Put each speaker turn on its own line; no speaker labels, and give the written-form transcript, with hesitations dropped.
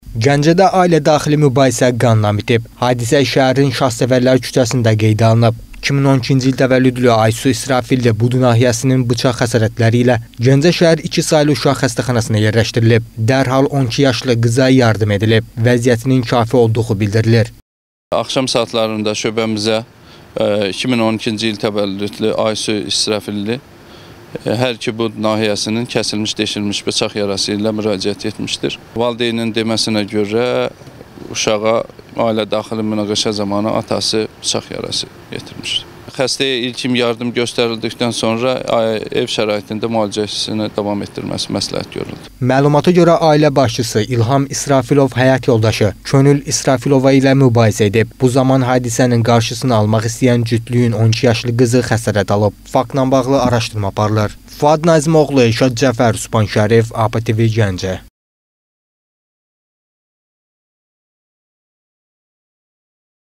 Gəncədə ailə daxili mübahisə qanla bitib. Hadisə şəhərin Şahsevərlər küçəsində qeydə alınıb. 2012-ci il təvəllüdlü Aysu İsrafilli budu nahiyəsinin bıçaq xəsarətləri ilə Gəncə şəhər 2 saylı uşaq xəstəxanasına yerləşdirilib. Dərhal 12 yaşlı qıza yardım edilib. Vəziyyətinin kafi olduğu bildirilir.
Axşam saatlarında şöbəmizə 2012-ci il təvəllüdlü Aysu İsrafilli hər iki bud nahiyəsinin kəsilmiş, deşilmiş bıçaq yarası ilə müraciət etmişdir. Valideynin deməsinə görə uşağa ailə daxili münaqişə zamanı atası bıçaq yarası yetirmişdir. Xəstəyə ilkin yardım göstərildikdən sonra ev şəraitində müalicəsini davam etdirməsi məsləhət görüldü.
Məlumata görə ailə başçısı İlham İsrafilov həyat yoldaşı Könül İsrafilova ilə mübahisə edib. Bu zaman hadisənin qarşısını almaq istəyən cütlüyün 12 yaşlı qızı xəsarət alıb. Faktla bağlı araşdırma aparılır. Fuad Nazimoğlu, Elşad Cəfər, Sübhan Şərif, APTV Gəncə.